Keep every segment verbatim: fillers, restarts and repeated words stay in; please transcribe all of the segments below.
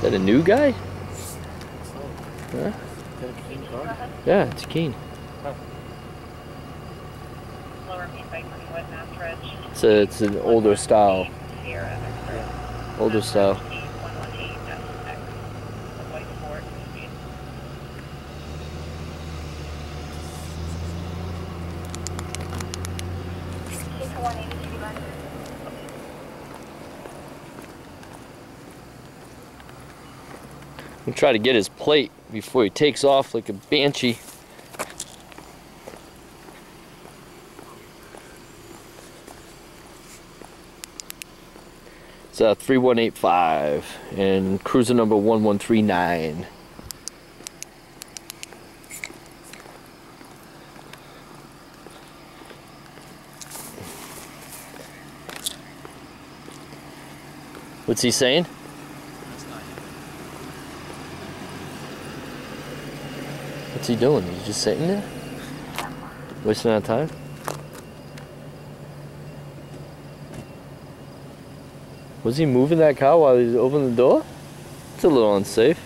that a new guy? Oh. Huh? Is that a Keen car? Yeah, it's a Keen. Oh. It's a, it's an older style. Yeah. Older style. I'm trying to get his plate before he takes off like a banshee. It's uh, three one eight five and cruiser number one one three nine. What's he saying? What's he doing? He's just sitting there? Wasting our time? Was he moving that car while he was opening the door? It's a little unsafe.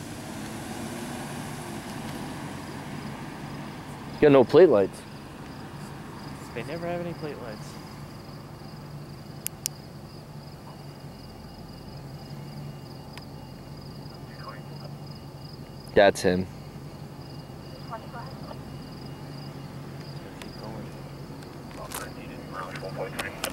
He's got no plate lights. They never have any plate lights. That's him. Keep going.